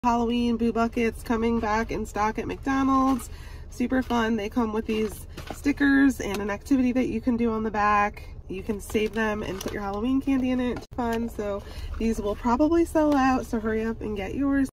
Halloween boo buckets coming back in stock at McDonald's. Super fun. They come with these stickers and an activity that you can do on the back. You can save them and put your Halloween candy in it. Fun. So these will probably sell out, so hurry up and get yours.